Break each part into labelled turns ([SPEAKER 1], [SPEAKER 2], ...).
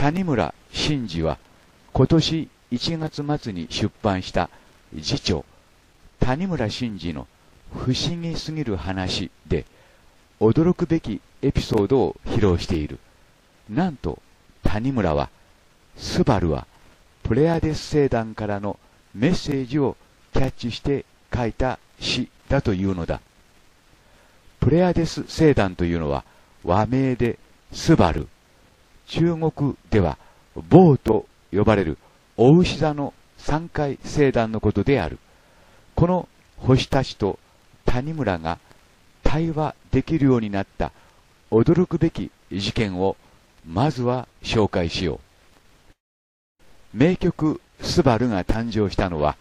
[SPEAKER 1] 谷村新司は今年1月末に出版した自著谷村新司の不思議すぎる話で驚くべきエピソードを披露している。なんと谷村はスバルはプレアデス星団からのメッセージをキャッチして書いた詩だというのだ。プレアデス星団というのは和名でスバル、中国ではボウと呼ばれるお牛座の三階星団のことである。この星たちと谷村が対話できるようになった驚くべき事件をまずは紹介しよう。名曲スバルが誕生したのは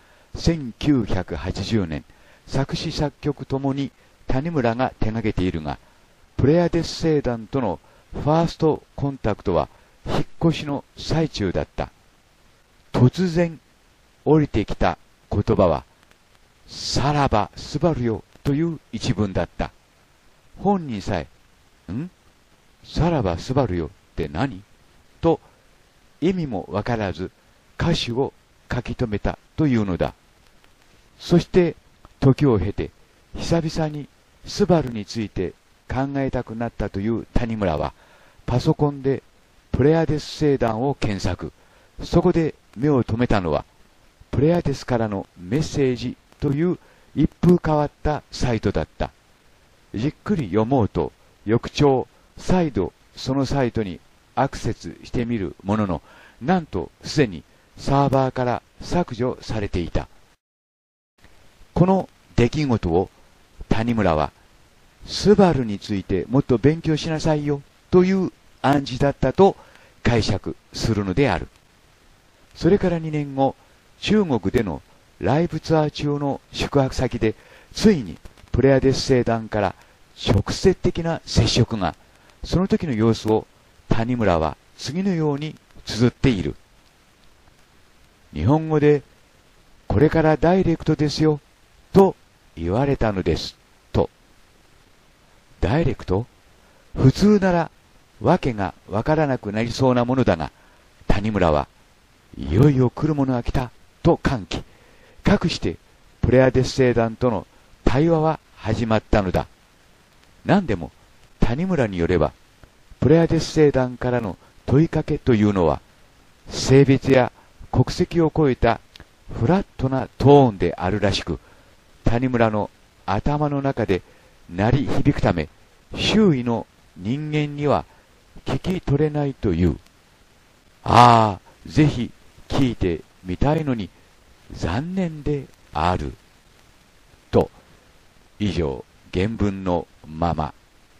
[SPEAKER 1] 1980年、作詞作曲ともに谷村が手掛けているが、プレアデス星団とのファーストコンタクトは引っ越しの最中だった。突然降りてきた言葉は、さらばスバルよという一文だった。本人さえ、さらばスバルよって何と意味もわからず歌詞を書き留めたというのだ。そして時を経て久々にスバルについて考えたくなったという谷村はパソコンでプレアデス星団を検索。そこで目を留めたのはプレアデスからのメッセージという一風変わったサイトだった。じっくり読もうと翌朝再度そのサイトにアクセスしてみるものの、なんとすでにサーバーから削除されていた。この出来事を谷村はスバルについてもっと勉強しなさいよという暗示だったと解釈するのである。それから2年後、中国でのライブツアー中の宿泊先でついにプレアデス星団から直接的な接触が、その時の様子を谷村は次のように綴っている。日本語でこれからダイレクトですよと言われたのですと。ダイレクト？普通ならわけがわからなくなりそうなものだが、谷村はいよいよ来るものが来たと歓喜。かくしてプレアデス星団との対話は始まったのだ。何でも谷村によれば、プレアデス星団からの問いかけというのは性別や国籍を超えたフラットなトーンであるらしく、谷村の頭の中で鳴り響くため周囲の人間には聞き取れないという。ああ、ぜひ聞いてみたいのに残念である。と、以上、原文のまま。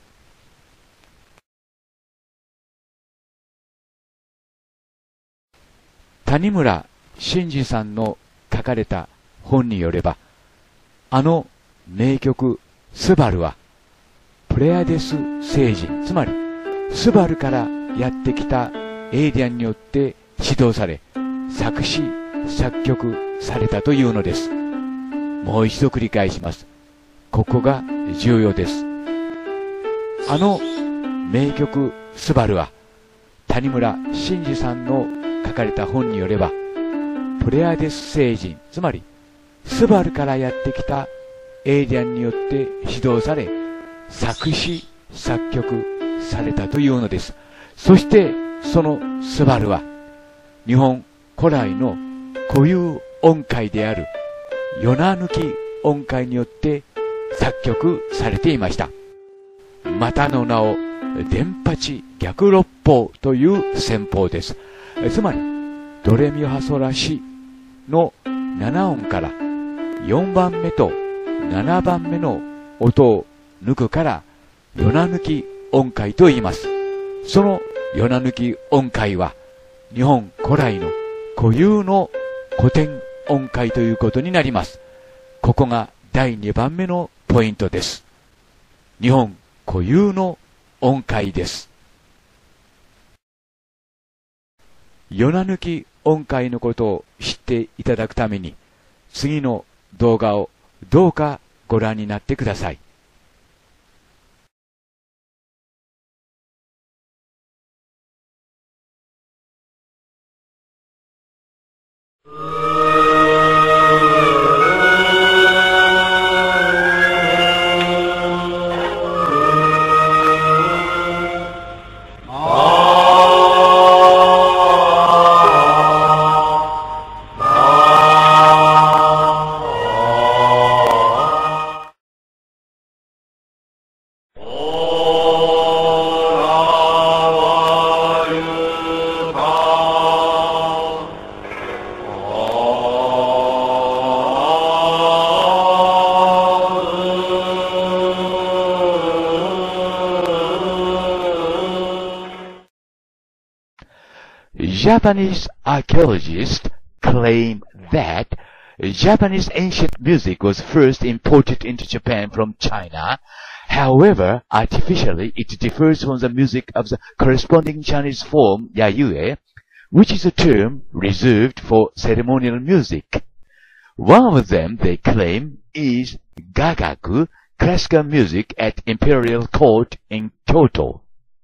[SPEAKER 1] 谷村新司さんの書かれた本によれば、あの名曲スバルはプレアデス星人、つまりスバルからやってきたエイリアンによって指導され、作詞作曲されたというのです。もう一度繰り返します。ここが重要です。あの名曲スバルは谷村新司さんの書かれた本によれば、プレアデス星人、つまりスバルからやってきたエイリアンによって指導され、作詞作曲されたというのです。そしてそのスバルは日本古来の固有音階であるヨナ抜き音階によって作曲されていました。またの名を電八逆六法という戦法です。つまりドレミファソラシの7音から4番目と7番目の音を抜くからヨナ抜き音階と言います。そのヨナ抜き音階は日本古来の固有の古典音階ということになります。ここが第2番目のポイントです。日本固有の音階です。ヨナ抜き音階のことを知っていただくために、次の動画をどうかご覧になってください。 Japanese archaeologists claim that Japanese ancient music was first imported into Japan from China. However, artificially, it differs from the music of the corresponding Chinese form, yayue, which is a term reserved for ceremonial music. One of them, they claim, is gagaku, classical music at imperial court in Kyoto.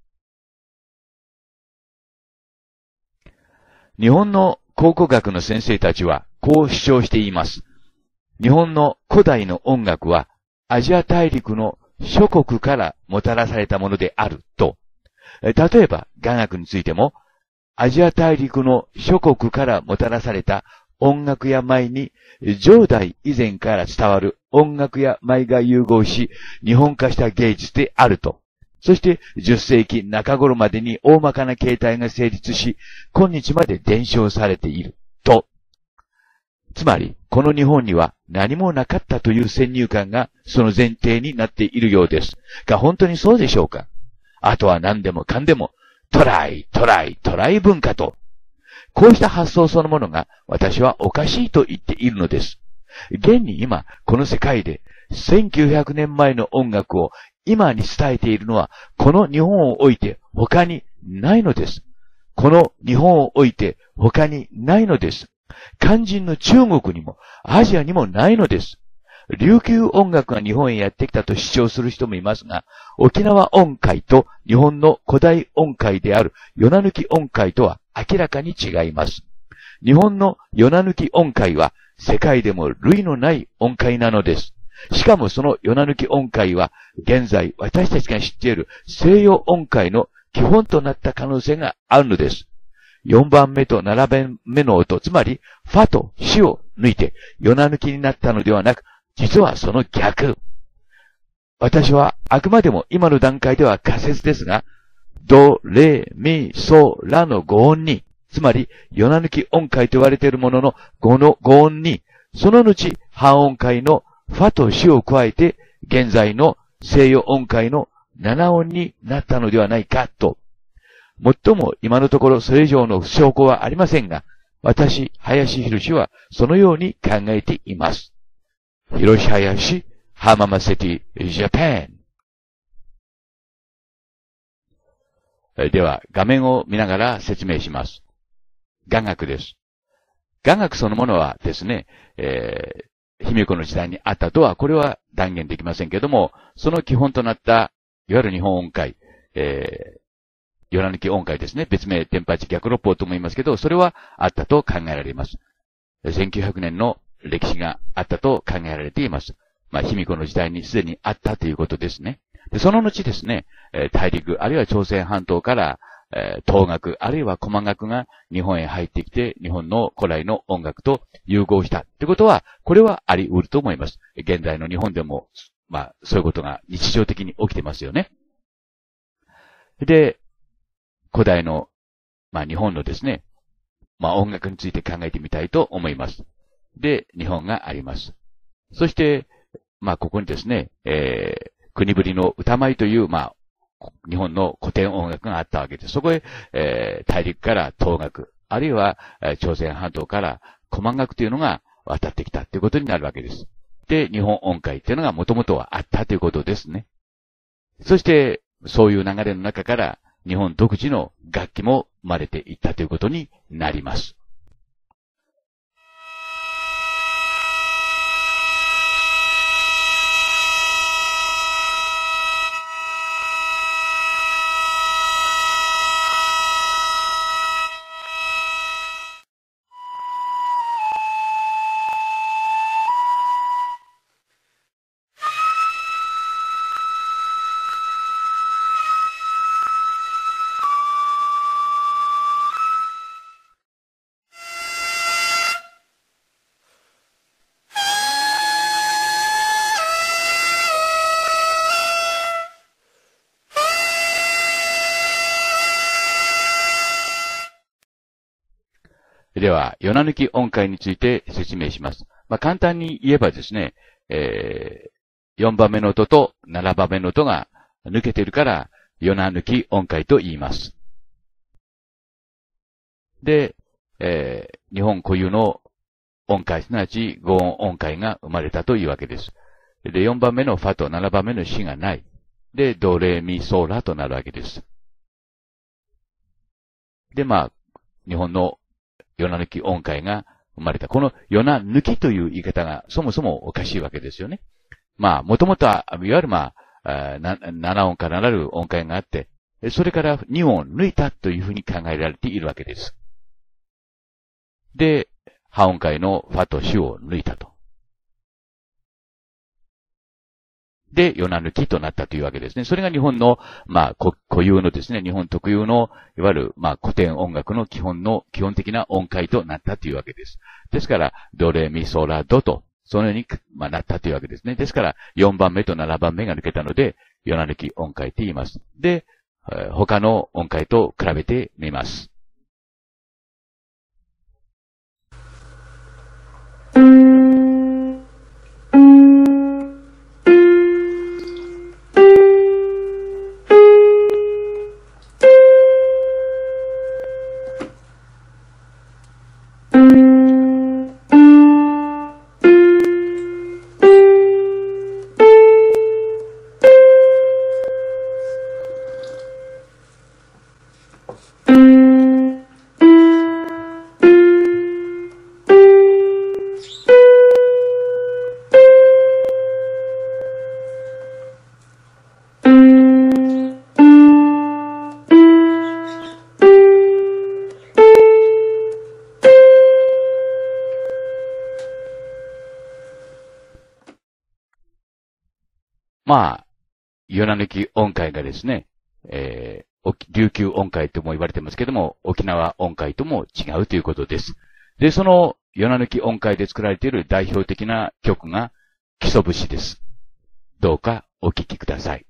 [SPEAKER 1] 日本の考古学の先生たちはこう主張しています。日本の古代の音楽はアジア大陸の諸国からもたらされたものであると。例えば雅楽についてもアジア大陸の諸国からもたらされた音楽や舞に上代以前から伝わる音楽や舞が融合し日本化した芸術であると。そして10世紀中頃までに大まかな形態が成立し、今日まで伝承されていると。つまり、この日本には何もなかったという先入観がその前提になっているようです。が、本当にそうでしょうか？あとは何でもかんでも、トライ文化と。こうした発想そのものが私はおかしいと言っているのです。現に今、この世界で1900年前の音楽を今に伝えているのは、この日本を置いて他にないのです。この日本を置いて他にないのです。肝心の中国にもアジアにもないのです。琉球音楽が日本へやってきたと主張する人もいますが、沖縄音階と日本の古代音階である与那抜音階とは明らかに違います。日本の与那抜音階は世界でも類のない音階なのです。しかもその与那抜音階は現在私たちが知っている西洋音階の基本となった可能性があるのです。4番目と7番目の音、つまりファとシを抜いて与那抜になったのではなく、実はその逆。私はあくまでも今の段階では仮説ですが、ド、レ、ミ、ソ、ラの5音に、つまり与那抜音階と言われているものの5音に、その後半音階のファとシを加えて、現在の西洋音階の7音になったのではないかと。もっとも今のところそれ以上の証拠はありませんが、私、林博はそのように考えています。広林、浜松シティ、ジャパン。では、画面を見ながら説明します。雅楽です。雅楽そのものはですね、卑弥呼の時代にあったとは、これは断言できませんけども、その基本となった、いわゆる日本音階、与那抜音階ですね。別名、天八逆六法とも言いますけど、それはあったと考えられます。1900年の歴史があったと考えられています。卑弥呼の時代にすでにあったということですね。でその後ですね、大陸、あるいは朝鮮半島から、東楽、あるいは古曼楽が日本へ入ってきて、日本の古来の音楽と融合したってことは、これはあり得ると思います。現在の日本でも、そういうことが日常的に起きてますよね。で、古代の、日本のですね、音楽について考えてみたいと思います。で、日本があります。そして、ここにですね、国ぶりの歌舞という、日本の古典音楽があったわけです。そこへ、大陸から東楽、あるいは、朝鮮半島から古曼楽というのが渡ってきたということになるわけです。で、日本音階というのがもともとはあったということですね。そして、そういう流れの中から、日本独自の楽器も生まれていったということになります。では、与那抜音階について説明します。簡単に言えばですね、4番目の音と7番目の音が抜けているから、与那抜音階と言います。 で、日本固有の音階、すなわち5音音階が生まれたというわけです。で、4番目のファと7番目のシがない。で、ドレミソラとなるわけです。で、日本のヨナ抜き音階が生まれた。このヨナ抜きという言い方がそもそもおかしいわけですよね。もともとは、いわゆる7音からなる音階があって、それから2音抜いたというふうに考えられているわけです。で、破音階のファとシを抜いたと。で、ヨナ抜きとなったというわけですね。それが日本の、固有のですね、日本特有の、いわゆる、古典音楽の基本的な音階となったというわけです。ですから、ドレミソラドと、そのように、なったというわけですね。ですから、4番目と7番目が抜けたので、ヨナ抜き音階と言います。で、他の音階と比べてみます。ヨナ抜き音階がですね、琉球音階とも言われてますけども、沖縄音階とも違うということです。で、そのヨナ抜き音階で作られている代表的な曲が基礎節です。どうかお聴きください。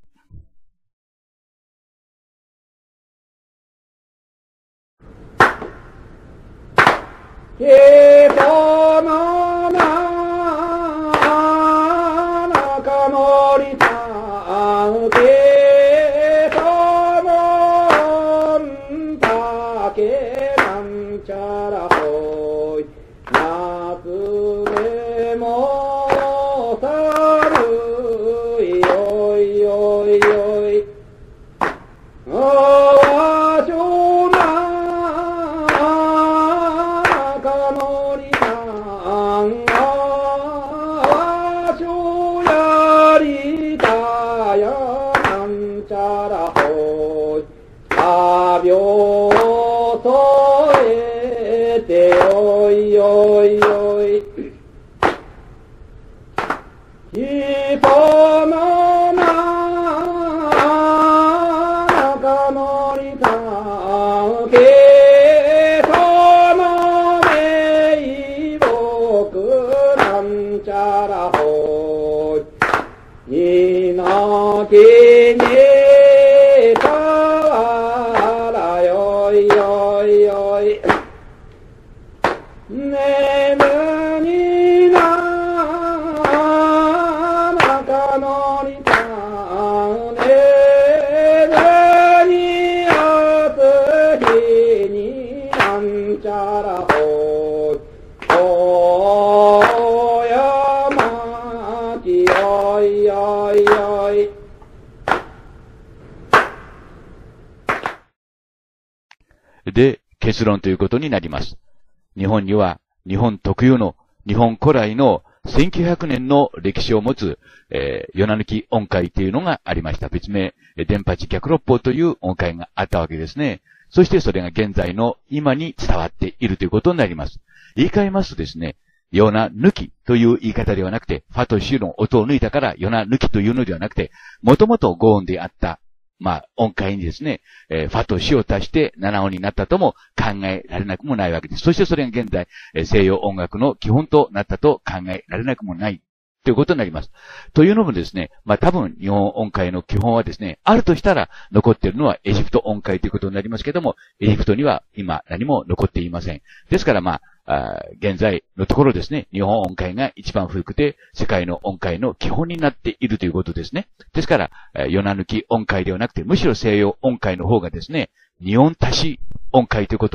[SPEAKER 1] で、結論ということになります。日本には日本特有の日本古来の1900年の歴史を持つ、ヨナ抜き音階というのがありました。別名、電波地逆六法という音階があったわけですね。そしてそれが現在の今に伝わっているということになります。言い換えますとですね、ヨナ抜きという言い方ではなくて、ファとシの音を抜いたからヨナ抜きというのではなくて、もともと5音であった、音階にですね、ファとシを足して7音になったとも考えられなくもないわけです。そしてそれが現在、西洋音楽の基本となったと考えられなくもないということになります。というのもですね、多分日本音階の基本はですね、あるとしたら残っているのはエジプト音階ということになりますけども、エジプトには今何も残っていません。ですから現在のところですね、日本音階が一番古くて、世界の音階の基本になっているということですね。ですから、ヨナ抜き音階ではなくて、むしろ西洋音階の方がですね、二音足し音階ということに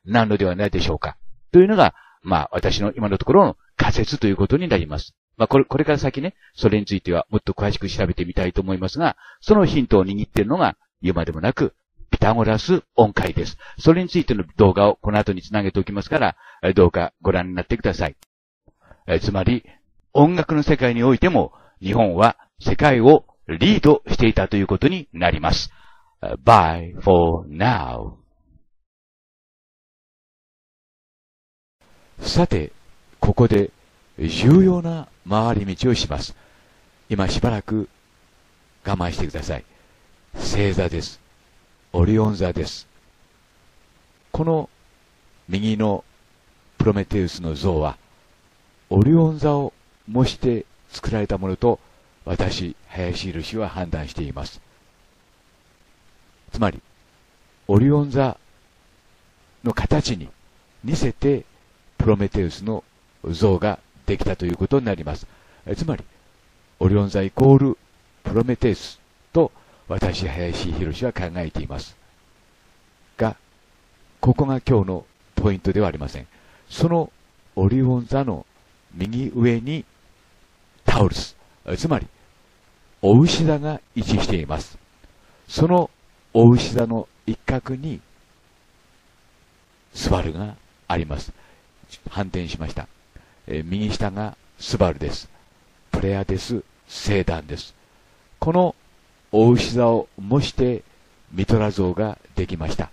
[SPEAKER 1] なのではないでしょうか。というのが、私の今のところの仮説ということになります。これから先ね、それについてはもっと詳しく調べてみたいと思いますが、そのヒントを握っているのが、言うまでもなく、ピタゴラス音階です。それについての動画をこの後につなげておきますから、どうかご覧になってください。つまり、音楽の世界においても、日本は世界をリードしていたということになります。Bye for now. さて、ここで重要な回り道をします。今しばらく我慢してください。星座です。オリオン座です。この右のプロメテウスの像は、オリオン座を模して作られたものと、私、林宏は判断しています。つまり、オリオン座の形に似せて、プロメテウスの像ができたということになります。つまり、オリオン座イコールプロメテウスと私、林宏は考えています。が、ここが今日のポイントではありません。そのオリオン座の右上にタウルス、つまり、お牛座が位置しています。そのお牛座の一角にスバルがあります。反転しました。右下がスバルです。プレアデス、星団です。このお牛座を模してミトラ像ができました。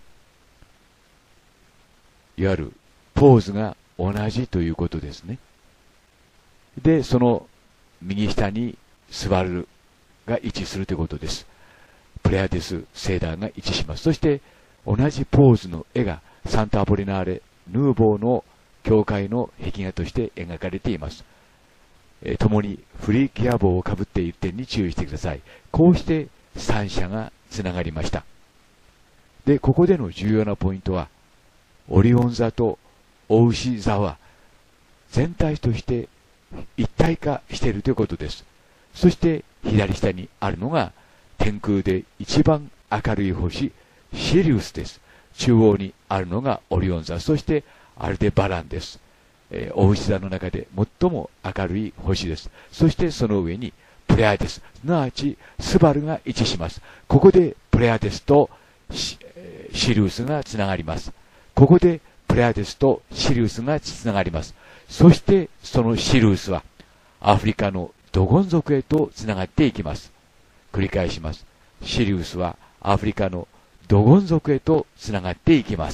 [SPEAKER 1] いわゆるポーズが同じということですね。で、その右下にスバルが位置するということです。プレアデス、星団が位置します。そして同じポーズの絵がサンタアポリナーレ・ヌーボーの教会の壁画として描かれています。共にフリーギア帽をかぶっている点に注意してください。こうして三者がつながりました。で、ここでの重要なポイントは、オリオン座とお牛座は全体として一体化しているということです。そして左下にあるのが天空で一番明るい星、シリウスです。中央にあるのがオリオン座、そしてアルデバランです。お牛座の中で最も明るい星です。そしてその上にプレアデス、すなわちスバルが位置します。ここでプレアデスとシリウスがつながります。ここでプレアデスとシリウスがつながります。そしてそのシリウスはアフリカのドゴン族へとつながっていきます。繰り返します。シリウスはアフリカのドゴン族へとつながっていきます。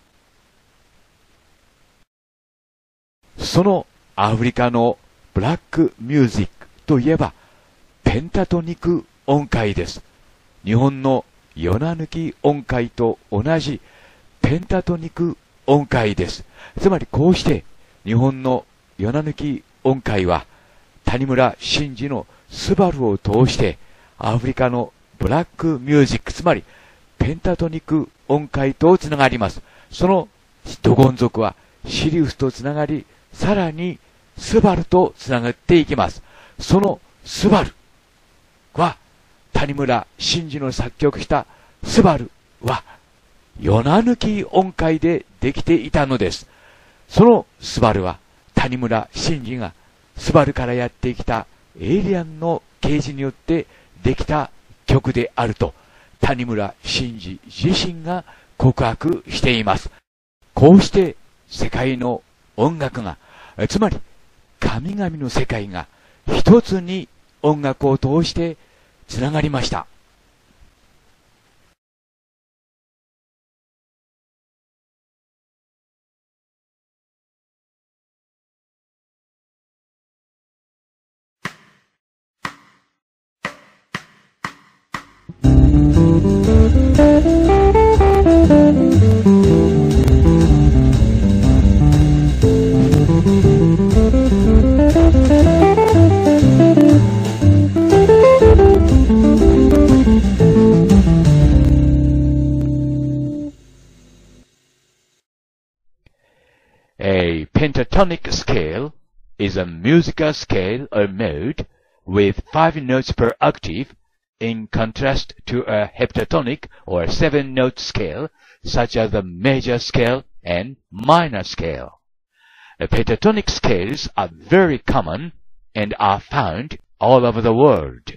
[SPEAKER 1] そのアフリカのブラックミュージックといえばペンタトニック音階です。日本のヨナ抜き音階と同じペンタトニック音階です。つまりこうして日本のヨナ抜き音階は谷村新司のスバルを通してアフリカのブラックミュージック、つまりペンタトニック音階とつながります。そのドゴン族はシリウスとつながり、さらにスバルとつながっていきます。そのスバルは谷村新司の作曲したスバルはヨナ抜き音階でできていたのです。そのスバルは谷村新司がスバルからやってきたエイリアンの啓示によってできた曲であると谷村新司自身が告白しています。こうして世界の音楽が、つまり神々の世界が一つに音楽を通してつながりました。A pentatonic scale is a musical scale or mode with 5 notes per octave in contrast to a heptatonic or 7-note scale such as the major scale and minor scale. Pentatonic scales are very common and are found all over the world.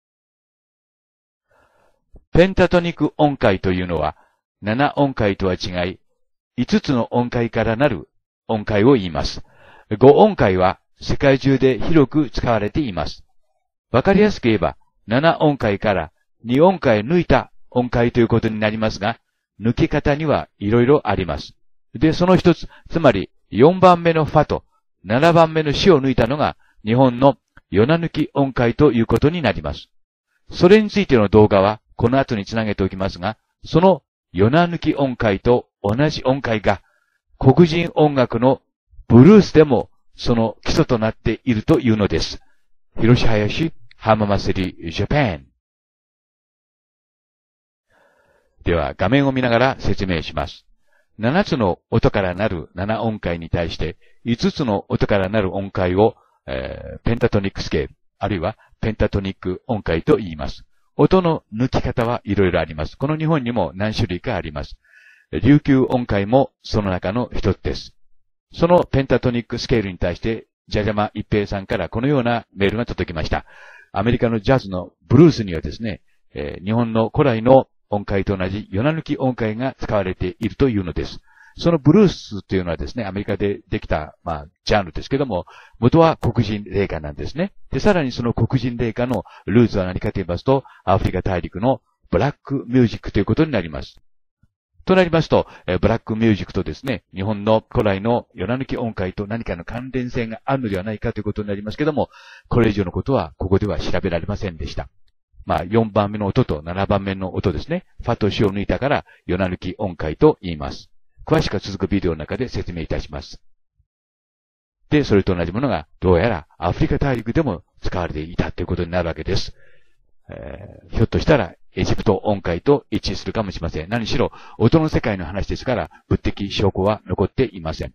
[SPEAKER 1] ペンタトニック音階というのは、7音階とは違い、5つの音階からなる音階を言います。5音階は世界中で広く使われています。わかりやすく言えば、7音階から2音階抜いた音階ということになりますが、抜き方にはいろいろあります。で、その一つ、つまり4番目のファと7番目のシを抜いたのが日本のヨナ抜き音階ということになります。それについての動画はこの後につなげておきますが、そのヨナ抜き音階と同じ音階が黒人音楽のブルースでもその基礎となっているというのです。広志林浜祭りジャパン。では画面を見ながら説明します。7つの音からなる7音階に対して5つの音からなる音階を、ペンタトニックスケール、あるいはペンタトニック音階と言います。音の抜き方はいろいろあります。この日本にも何種類かあります。琉球音階もその中の一つです。そのペンタトニックスケールに対して、ジャジャマ一平さんからこのようなメールが届きました。アメリカのジャズのブルースにはですね、日本の古来の音階と同じヨナ抜き音階が使われているというのです。そのブルースというのはですね、アメリカでできた、ジャンルですけども、元は黒人霊歌なんですね。で、さらにその黒人霊歌のルーツは何かと言いますと、アフリカ大陸のブラックミュージックということになります。となりますと、ブラックミュージックとですね、日本の古来のヨナ抜き音階と何かの関連性があるのではないかということになりますけども、これ以上のことはここでは調べられませんでした。4番目の音と7番目の音ですね。ファとシを抜いたからヨナ抜き音階と言います。詳しくは続くビデオの中で説明いたします。で、それと同じものがどうやらアフリカ大陸でも使われていたということになるわけです。ひょっとしたらエジプト音階と一致するかもしれません。何しろ音の世界の話ですから物的証拠は残っていません。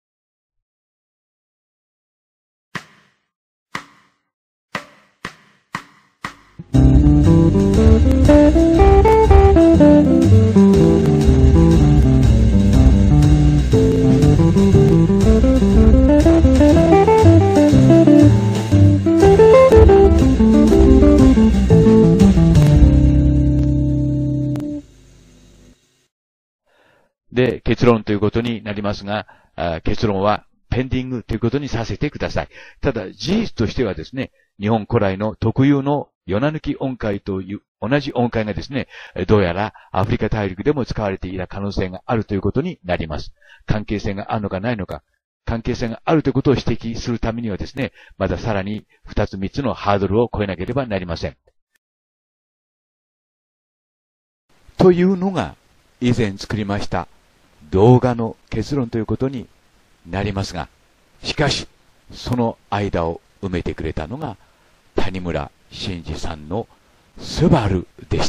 [SPEAKER 1] で、結論ということになりますが、結論はペンディングということにさせてください。ただ、事実としてはですね、日本古来の特有のヨナ抜き音階という同じ音階がですね、どうやらアフリカ大陸でも使われていた可能性があるということになります。関係性があるのかないのか、関係性があるということを指摘するためにはですね、まださらに2つ3つのハードルを超えなければなりません。というのが以前作りました動画の結論ということになりますが、しかしその間を埋めてくれたのが谷村新司さんのスバルでした。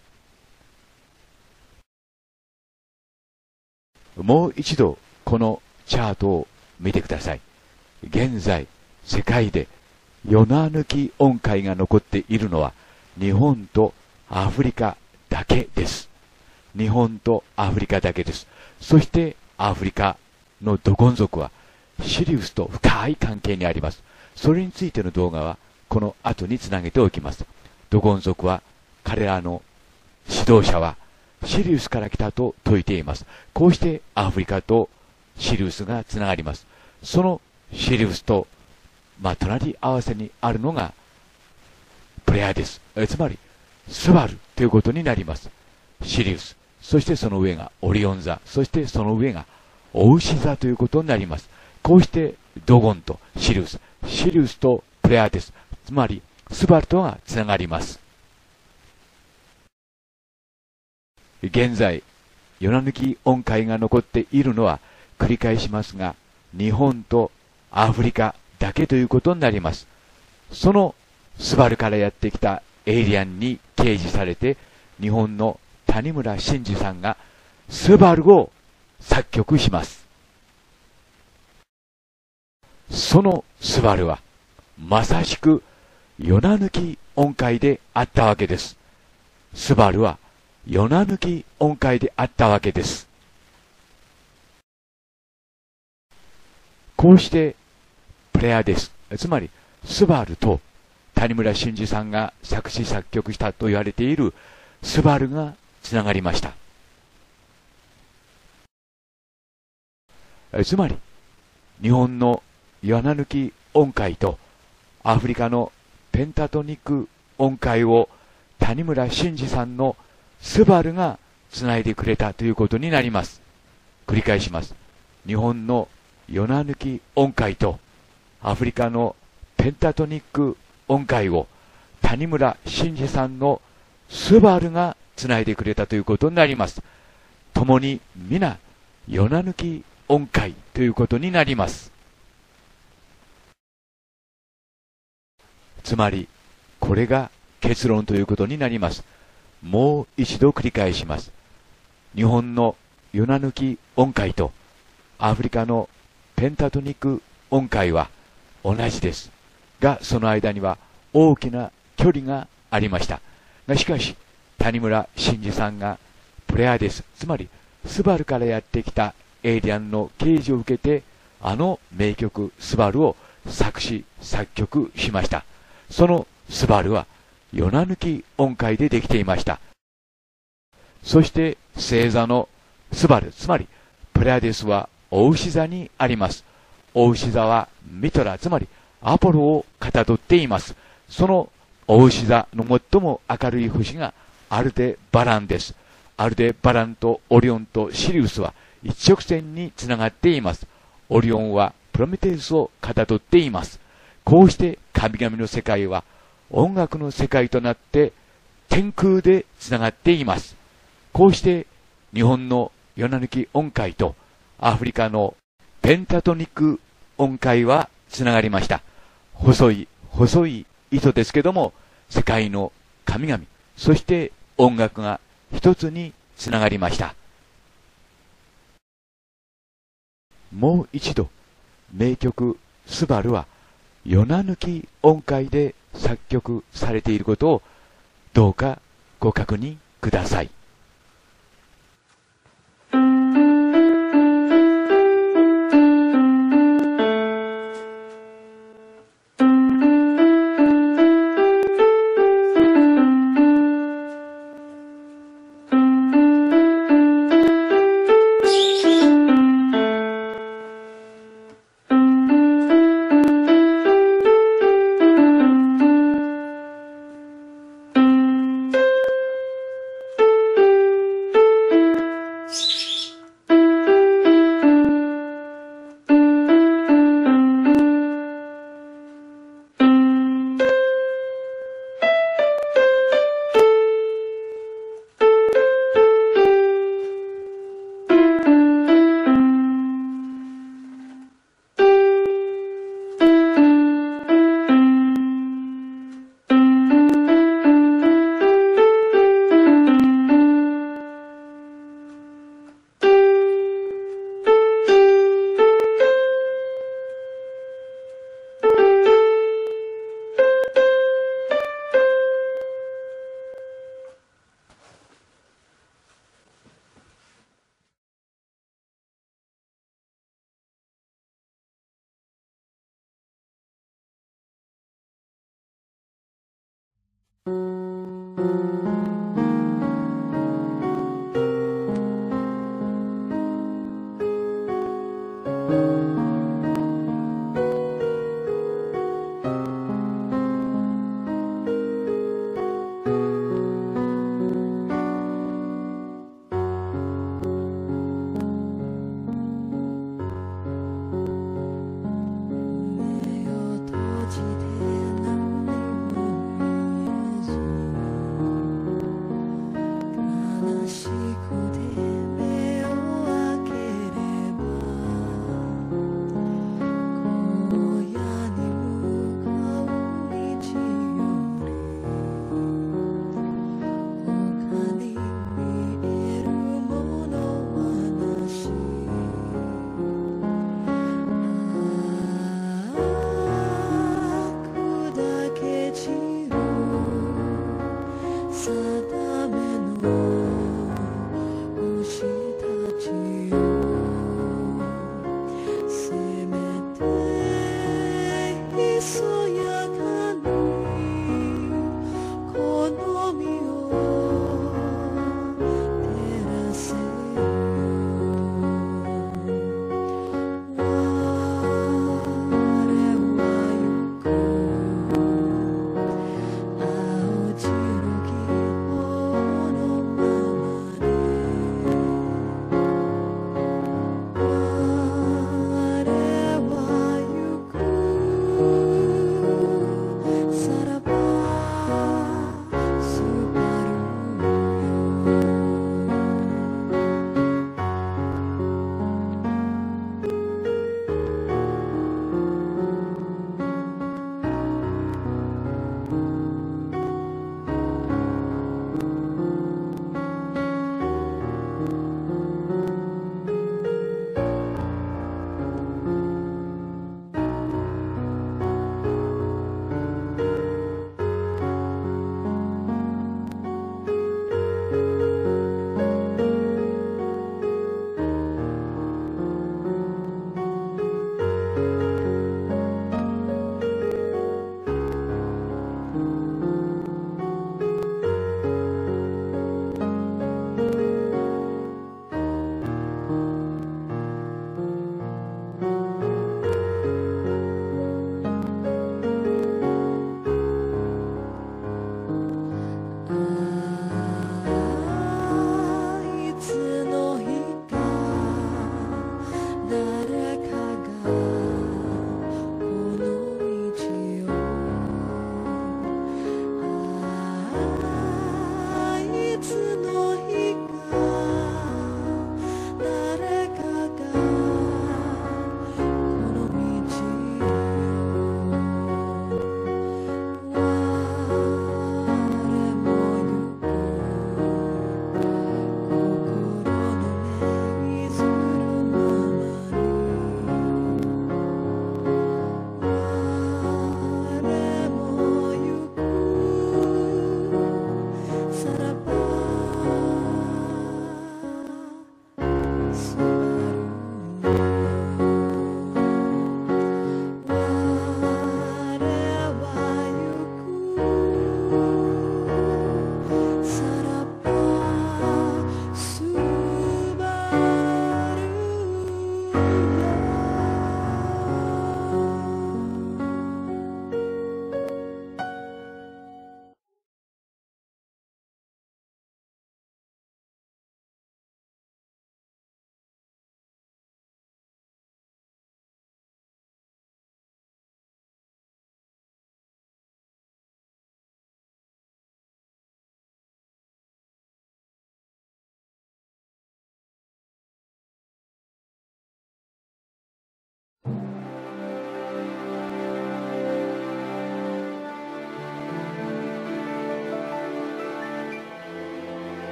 [SPEAKER 1] もう一度このチャートを見てください。現在世界でヨナ抜き音階が残っているのは日本とアフリカだけです。日本とアフリカだけです。そしてアフリカのドゴン族はシリウスと深い関係にあります。それについての動画はこの後につなげておきます。ドゴン族は彼らの指導者はシリウスから来たと説いています。こうしてアフリカとシリウスがつながります。そのシリウスと、隣り合わせにあるのがプレアデス、つまりスバルということになります。シリウス、そしてその上がオリオン座、そしてその上がオウシ座ということになります。こうしてドゴンとシリウス、シリウスとプレアデス、つまりスバルとがつながります。現在ヨナ抜き音階が残っているのは繰り返しますが日本とアフリカだけということになります。そのスバルからやってきたエイリアンに掲示されて日本の谷村新司さんがスバルを作曲します。そのスバルはまさしくヨナ抜き音階であったわけです。スバルはヨナ抜き音階であったわけです。 こうしてプレアデス、つまりスバルと谷村新司さんが作詞作曲したと言われているスバルがつながりました。つまり日本の岩抜き音階とアフリカのペンタトニック音階を谷村新司さんのスバルがつないでくれたということになります。繰り返します。日本のヨナ抜き音階とアフリカのペンタトニック音階を谷村新司さんのスバルがつないでくれたということになります。共に皆ヨナ抜き音階ということになります。つまりこれが結論ということになります。もう一度繰り返します。日本のヨナ抜き音階とアフリカのペンタトニック音階は同じですが、その間には大きな距離がありましたが、しかし谷村新司さんがプレアデス、つまりスバルからやってきたエイリアンの啓示を受けて、あの名曲スバルを作詞作曲しました。そのスバルはヨナ抜き音階でできていました。そして星座のスバル、つまりプレアデスはお牛座にあります。お牛座はミトラ、つまりアポロをかたどっています。そのお牛座の最も明るい星がアルデバランです。アルデバランとオリオンとシリウスは一直線につながっています。オリオンはプロメテウスをかたどっています。こうして神々の世界は音楽の世界となって天空でつながっています。こうして日本のヨナ抜き音階とアフリカのペンタトニック音階はつながりました。細い糸ですけども、世界の神々、そして音楽が一つにつながりました。もう一度、名曲スバルはヨナ抜き音階で作曲されていることをどうかご確認ください。
[SPEAKER 2] 目を閉じて何にも見えず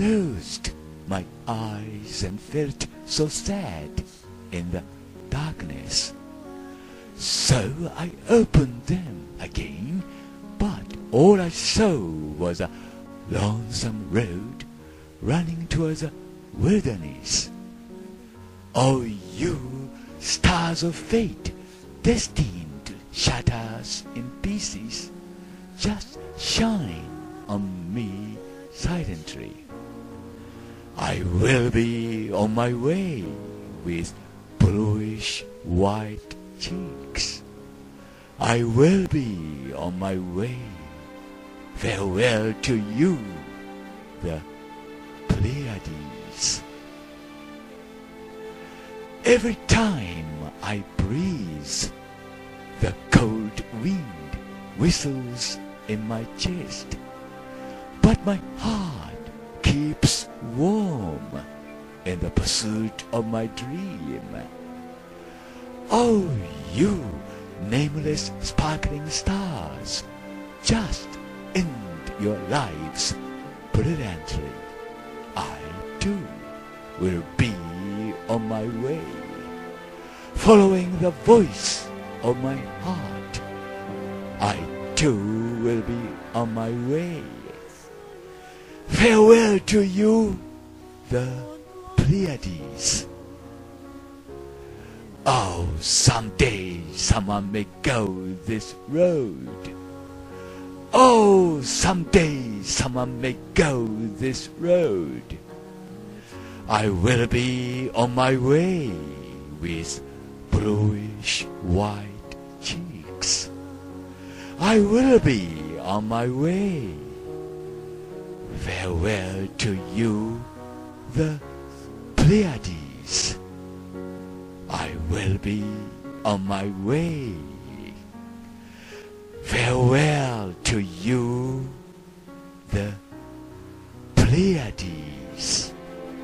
[SPEAKER 1] closed my eyes and felt so sad in the darkness. So I opened them again, but all I saw was a lonesome road running towards the wilderness. Oh, you stars of fate, destined to shatter us in pieces, just shine on me silently. I will be on my way with bluish white cheeks. I will be on my way. Farewell to you, the Pleiades. Every time I breathe, the cold wind whistles in my chest, but my heart keeps warm in the pursuit of my dream. Oh, you nameless sparkling stars, just end your lives brilliantly. I too will be on my way, following the voice of my heart. I too will be on my way. Farewell to you, the Pleiades. Oh, someday someone may go this road. Oh, someday someone may go this road. I will be on my way with bluish white cheeks. I will be on my way. Farewell to you, the Pleiades. I will be on my way. Farewell to you, the Pleiades.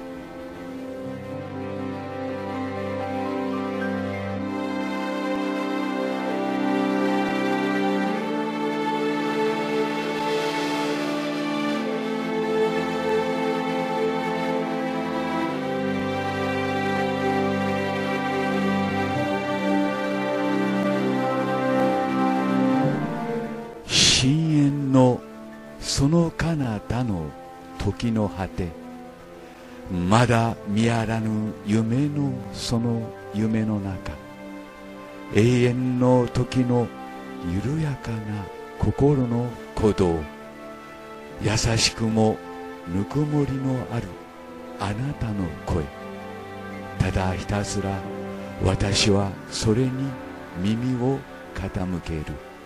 [SPEAKER 1] 深淵のその彼方の時の果て、まだ見あらぬ夢のその夢の中、永遠の時の緩やかな心の鼓動、優しくもぬくもりのあるあなたの声、ただひたすら私はそれに耳を傾ける。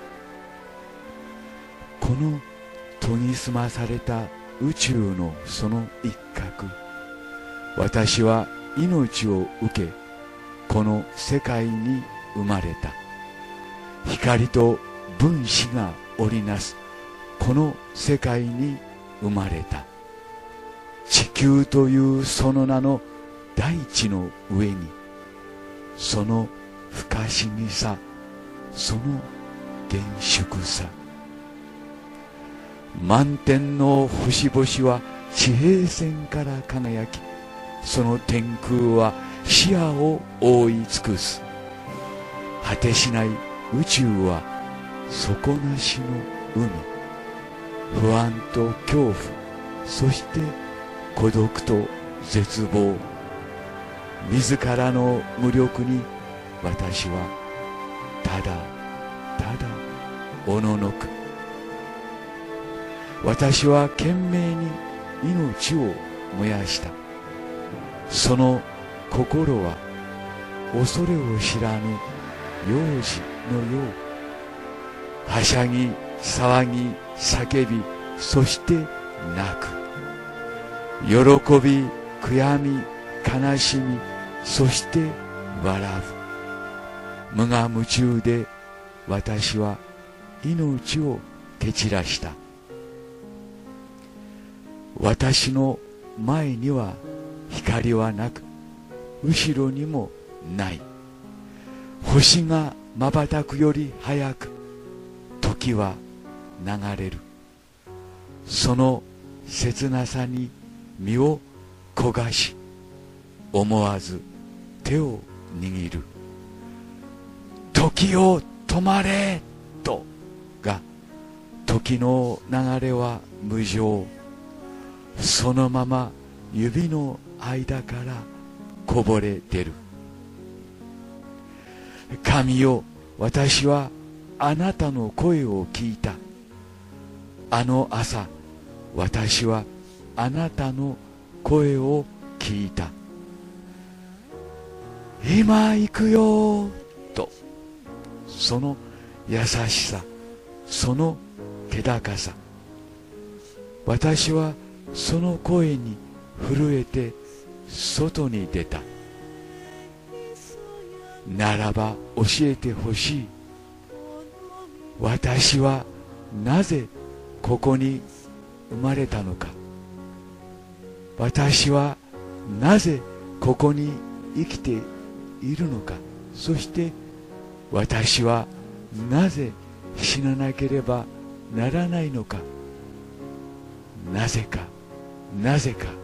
[SPEAKER 1] この研ぎ澄まされた宇宙のその一角、私は命を受け、この世界に生まれた。光と分子が織りなすこの世界に生まれた。地球というその名の大地の上に、その不可思議さ、その厳粛さ、満天の星々は地平線から輝き、その天空は視野を覆い尽くす。果てしない宇宙は底なしの海、不安と恐怖、そして孤独と絶望、自らの無力に私はただただおののく。私は懸命に命を燃やした。その心は恐れを知らぬ幼児のよう、はしゃぎ騒ぎ叫び、そして泣く。喜び悔やみ悲しみ、そして笑う。無我夢中で私は命を蹴散らした。私の前には光はなく、後ろにもない。星が瞬くより早く時は流れる。その切なさに身を焦がし、思わず手を握る。時を止まれとが、時の流れは無常。そのまま指の間からこぼれ出る。神よ、私はあなたの声を聞いた。あの朝、私はあなたの声を聞いた。今行くよと、その優しさ、その気高さ。私はその声に震えて外に出た。ならば教えてほしい。私はなぜここに生まれたのか。私はなぜここに生きているのか。そして私はなぜ死ななければならないのか。なぜか、なぜか。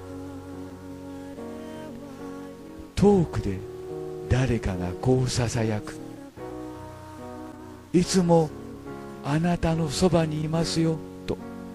[SPEAKER 1] 遠くで誰かがこうささやく。いつもあなたのそばにいますよと。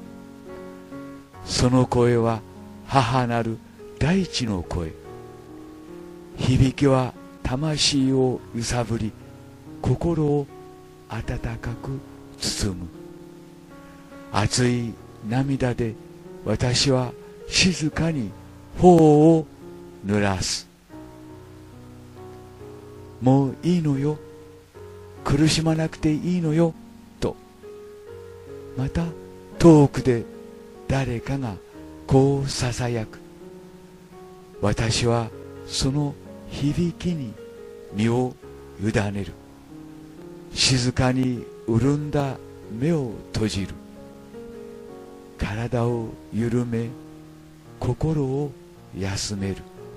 [SPEAKER 1] その声は母なる大地の声。響きは魂を揺さぶり、心を温かく包む。熱い涙で私は静かに頬を濡らす。もういいのよ、苦しまなくていいのよと。また遠くで誰かがこうささやく。私はその響きに身を委ねる。静かに潤んだ目を閉じる。体を緩め、心を休める。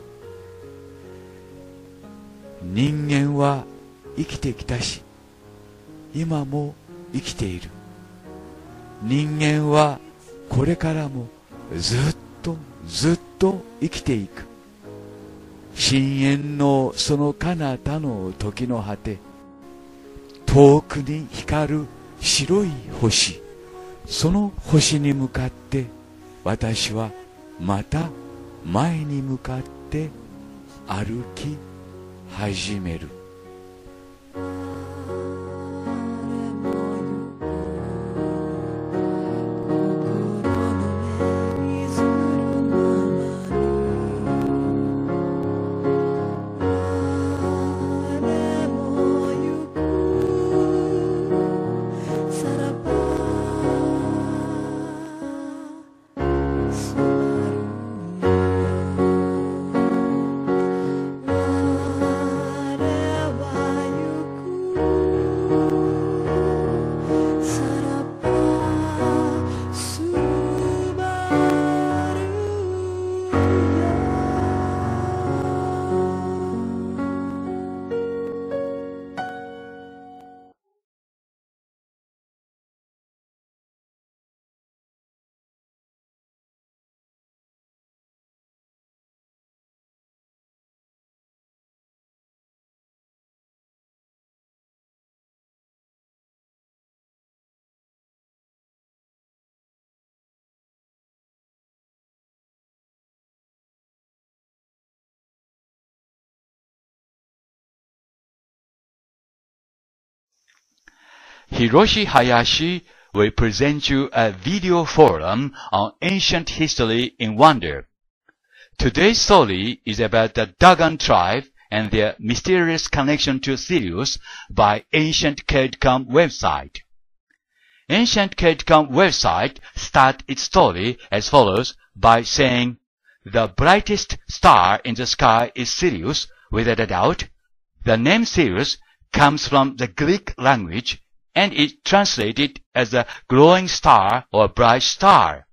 [SPEAKER 1] 人間は生きてきたし、今も生きている。人間はこれからもずっとずっと生きていく。深淵のその彼方の時の果て、遠くに光る白い星、その星に向かって私はまた前に向かって歩き始める。Hiroshi Hayashi will present you a video forum on ancient history in Wonder. Today's story is about the Dagon tribe and their mysterious connection to Sirius by Ancient Kerdcom website. Ancient Kerdcom website starts its story as follows by saying, "The brightest star in the sky is Sirius, without a doubt. The name Sirius comes from the Greek language and is translated as a glowing star or bright star.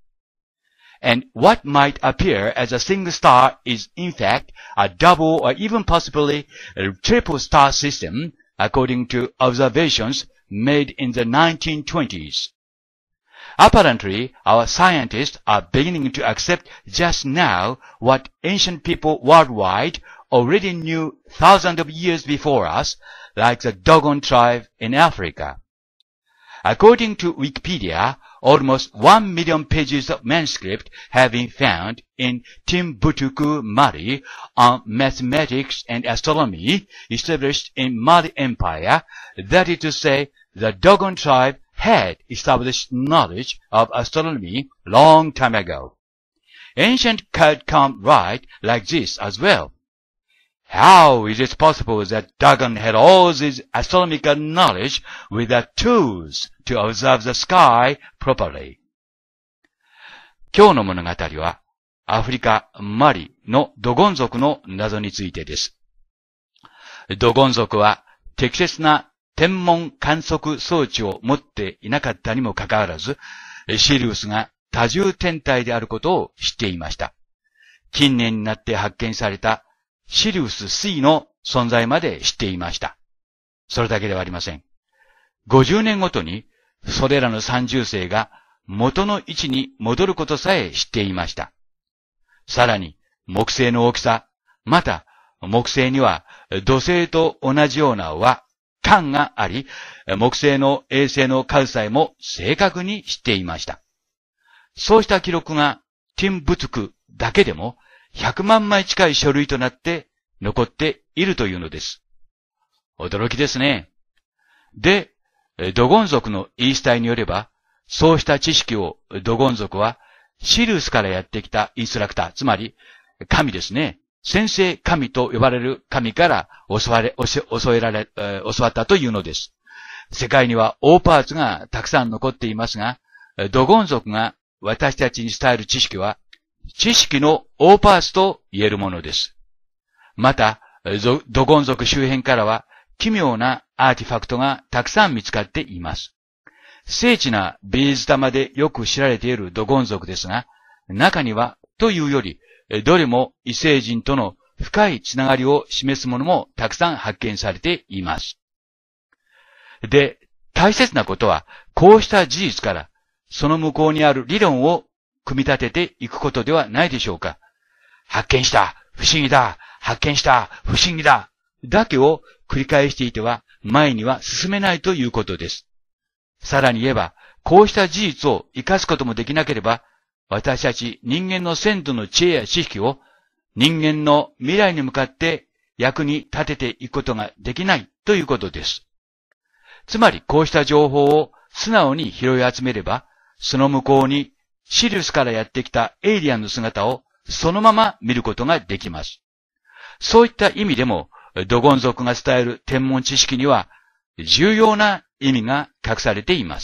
[SPEAKER 1] And what might appear as a single star is in fact a double or even possibly a triple star system according to observations made in the 1920s.
[SPEAKER 2] Apparently, our scientists are beginning to accept just now what ancient people worldwide already knew thousands of years before us, like the Dogon tribe in Africa. According to Wikipedia, almost 1 million pages of manuscript have been found in Timbuktu, Mali, on mathematics and astronomy established in Mali Empire. That is to say, the Dogon tribe had established knowledge of astronomy long time ago. Ancient could come right like this as well. How is it possible that Dogon had all this astronomical knowledge with the tools to observe the sky properly? 今日の物語は、アフリカ・マリのドゴン族の謎についてです。ドゴン族は適切な天文観測装置を持っていなかったにもかかわらず、シリウスが多重天体であることを知っていました。近年になって発見されたシリウス C の存在まで知っていました。それだけではありません。50年ごとにそれらの三重星が元の位置に戻ることさえ知っていました。さらに木星の大きさ、また木星には土星と同じような環があり、木星の衛星の数さえも正確に知っていました。そうした記録がティンブトゥクだけでも100万枚近い書類となって残っているというのです。驚きですね。で、ドゴン族の言い伝えによれば、そうした知識をドゴン族はシリウスからやってきたインストラクター、つまり神ですね。先生神と呼ばれる神から教わったというのです。世界には大パーツがたくさん残っていますが、ドゴン族が私たちに伝える知識は、知識の大パーツと言えるものです。また、ドゴン族周辺からは奇妙なアーティファクトがたくさん見つかっています。精緻な美術玉でよく知られているドゴン族ですが、中にはというより、どれも異星人との深いつながりを示すものもたくさん発見されています。で、大切なことは、こうした事実から、その向こうにある理論を組み立てていくことではないでしょうか。発見した、不思議だ、発見した、不思議だ、だけを繰り返していては前には進めないということです。さらに言えば、こうした事実を生かすこともできなければ、私たち人間の先祖の知恵や知識を人間の未来に向かって役に立てていくことができないということです。つまりこうした情報を素直に拾い集めれば、その向こうにシリウスからやってきたエイリアンの姿をそのまま見ることができます。そういった意味でも、ドゴン族が伝える天文知識には重要な意味が隠されています。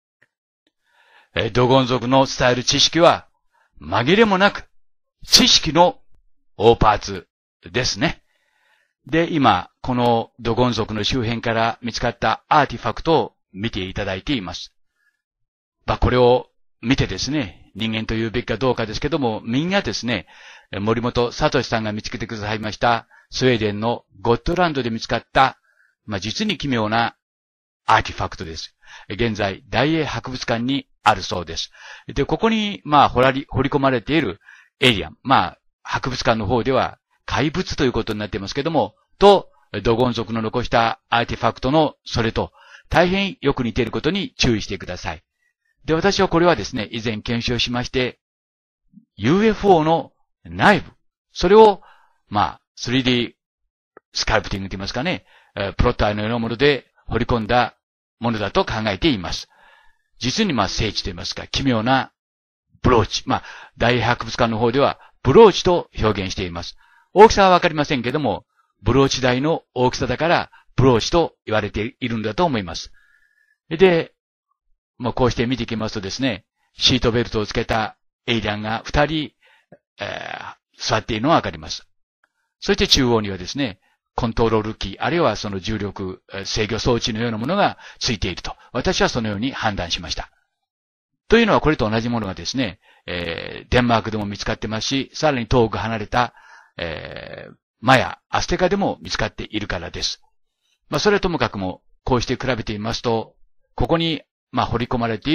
[SPEAKER 2] ドゴン族の伝える知識は紛れもなく知識の大パーツですね。で、今、このドゴン族の周辺から見つかったアーティファクトを見ていただいています。これを見てですね、人間と言うべきかどうかですけども、みんなですね、森本聡さんが見つけてくださいました、スウェーデンのゴットランドで見つかった、実に奇妙なアーティファクトです。現在、大英博物館にあるそうです。で、ここに、掘り込まれているエイリアン。博物館の方では怪物ということになっていますけども、と、ドゴン族の残したアーティファクトのそれと、大変よく似ていることに注意してください。で、私はこれはですね、以前検証しまして、UFO の内部、それを、3D スカルプティングと言いますかね、プロッターのようなもので掘り込んだものだと考えています。実に精緻と言いますか、奇妙なブローチ。大英博物館の方ではブローチと表現しています。大きさはわかりませんけども、ブローチ台の大きさだからブローチと言われているんだと思います。で、こうして見ていきますとですね、シートベルトをつけたエイリアンが2人、座っているのがわかります。そして中央にはですね、コントロールキー、あるいはその重力制御装置のようなものがついていると、私はそのように判断しました。というのはこれと同じものがですね、デンマークでも見つかってますし、さらに遠く離れた、マヤ、アステカでも見つかっているからです。それはともかくも、こうして比べてみますと、ここに、掘り込まれている、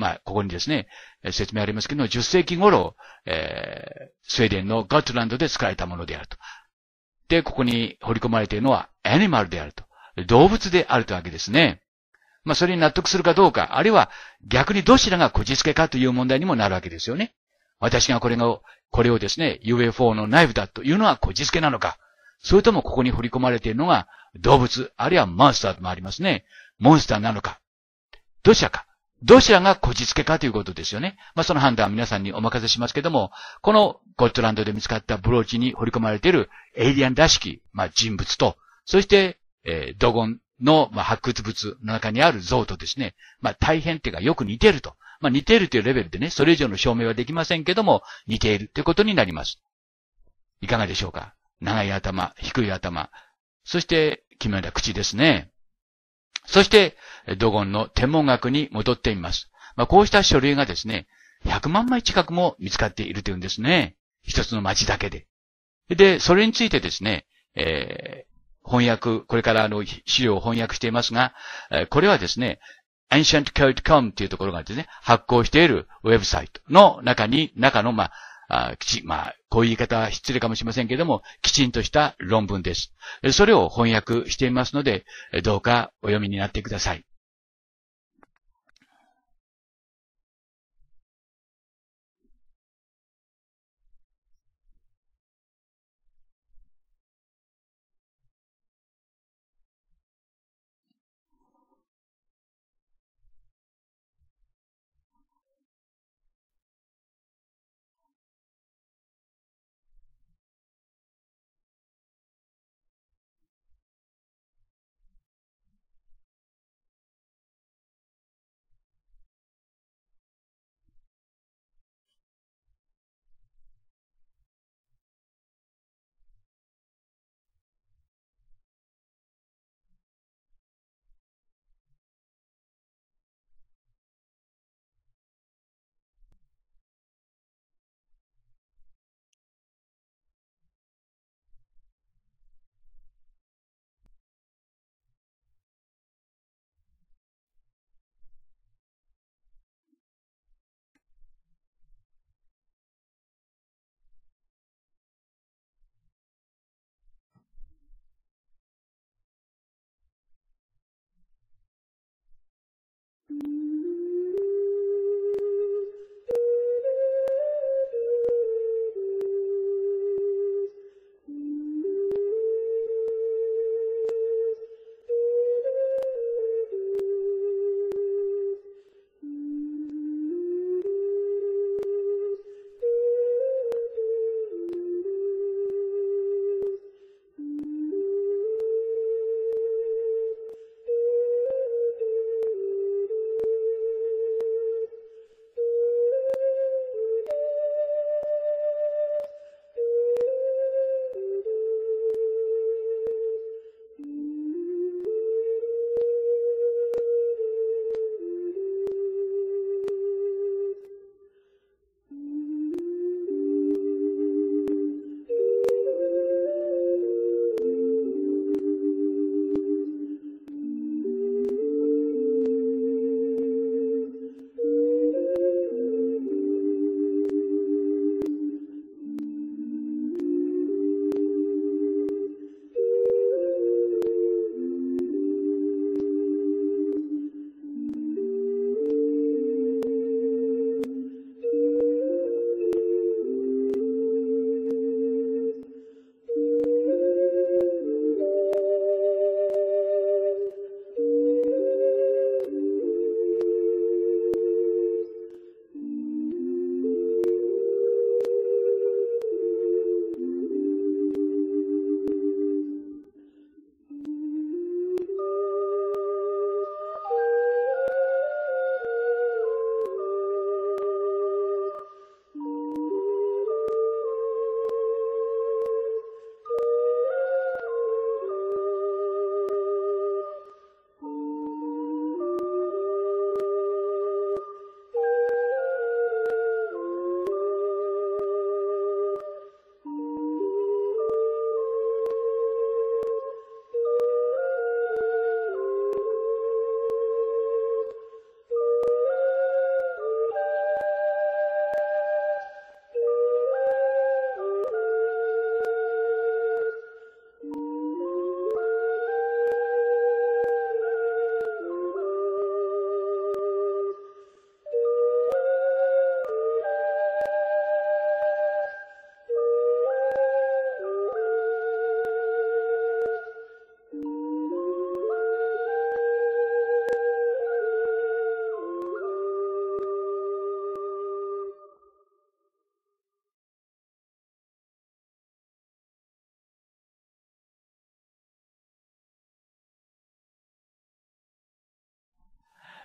[SPEAKER 2] ここにですね、説明ありますけど、10世紀頃、スウェーデンのゴットランドで作られたものであると。で、ここに掘り込まれているのは、アニマルであると。動物であるというわけですね。それに納得するかどうか、あるいは逆にどちらがこじつけかという問題にもなるわけですよね。私がこれをですね、UFO のナイフだというのはこじつけなのか、それともここに掘り込まれているのが動物、あるいはモンスターもありますね。モンスターなのか。どちらか。どちらがこじつけかということですよね。その判断は皆さんにお任せしますけども、このゴットランドで見つかったブローチに掘り込まれているエイリアンらしき、人物と、そして、ドゴンの、発掘物の中にある像とですね、大変っていうかよく似ていると。似ているというレベルでね、それ以上の証明はできませんけども、似ているということになります。いかがでしょうか。長い頭、低い頭、そして奇妙な口ですね。そして、ドゴンの天文学に戻っています。こうした書類がですね、100万枚近くも見つかっているというんですね。一つの町だけで。で、それについてですね、翻訳、これから資料を翻訳していますが、これはですね、ancientcode.com っていうところがですね、発行しているウェブサイトの中の、こういう言い方は失礼かもしれませんけれども、きちんとした論文です。それを翻訳していますので、どうかお読みになってください。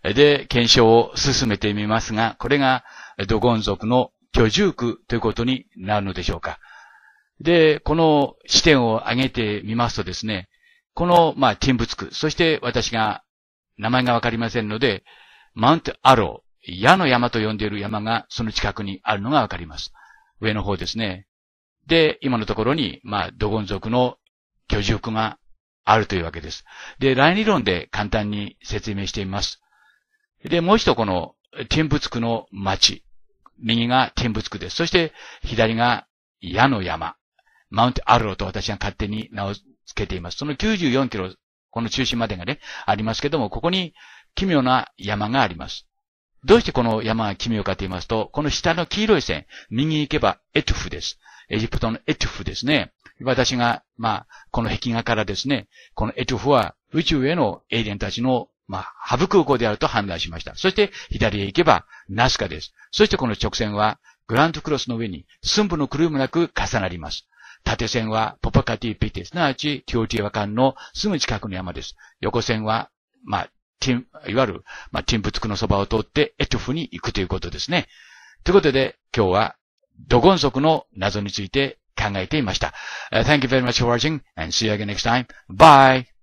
[SPEAKER 2] で、検証を進めてみますが、これがドゴン族の居住区ということになるのでしょうか。で、この視点を上げてみますとですね、この、ティンブツク、そして私が名前がわかりませんので、マウントアロー、矢の山と呼んでいる山がその近くにあるのがわかります。上の方ですね。で、今のところに、ドゴン族の居住区があるというわけです。で、ライン理論で簡単に説明してみます。で、もう一度このティンブツクの町、右がティンブツクです。そして左が矢の山、マウントアローと私が勝手に名を付けています。その94キロ、この中心までがね、ありますけども、ここに奇妙な山があります。どうしてこの山が奇妙かと言いますと、この下の黄色い線、右に行けばエトゥフです。エジプトのエトゥフですね。私が、この壁画からですね、このエトゥフは宇宙へのエイリアンたちの、ハブ空港であると判断しました。そして左へ行けばナスカです。そしてこの直線はグランドクロスの上に寸分の狂いもなく重なります。縦線はポパカティピティ、すなわちティオティワカンのすぐ近くの山です。横線は、いわゆる、ティンブツクのそばを通ってエトゥフに行くということですね。ということで、今日はドゴン族の謎について考えていました。Thank you very much for watching and see you again next time. Bye!